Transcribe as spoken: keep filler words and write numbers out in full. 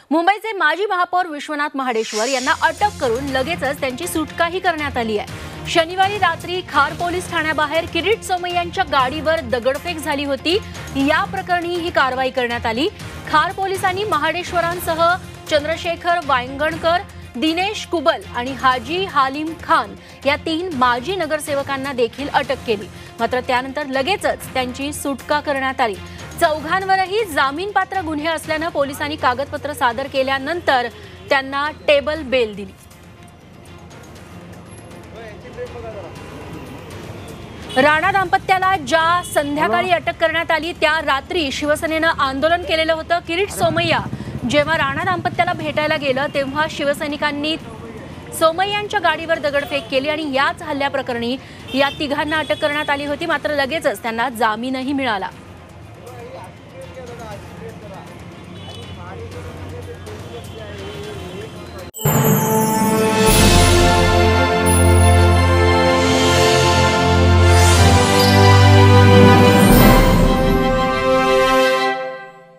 मुंबईचे माजी महापौर विश्वनाथ महाडेश्वर यांना अटक करून लगेचच त्यांची सुटकाही करण्यात आली आहे। शनिवारी रात्री खार पोलीस ठाण्याबाहेर किरीट सोमय्यांच्या गाडीवर दगडफेक झाली होती। या प्रकरणी ही कारवाई करण्यात आली। खार पोलिसांनी महाडेश्वरांसह चंद्रशेखर वांगणकर, दिनेश कुबल आणि हाजी हालिम खान या तीन माजी नगरसेवकांना देखील अटक केली। मात्र त्यानंतर लगेचच त्यांची सुटका करण्यात आली। चौघांवरही जामीनपात्र गुन्हे असल्याने पोलिसांनी कागदपत्र सादर केल्यानंतर त्यांना टेबल बेल दिली। राणा दाम्पत्याला ज्या संध्याकाळी अटक करण्यात आली त्या रात्री शिवसेनेने आंदोलन केलेलं होतं। किरीट सोमय्या जेव्हा राणा दाम्पत्याला भेटायला गेलं तेव्हा शिवसैनिकांनी सोमय्यांच्या गाडीवर दगडफेक केली आणि याच हल्ल्याप्रकरणी या तिघांना अटक करण्यात आली होती। मात्र लगेचच त्यांना जामीनही मिळाला।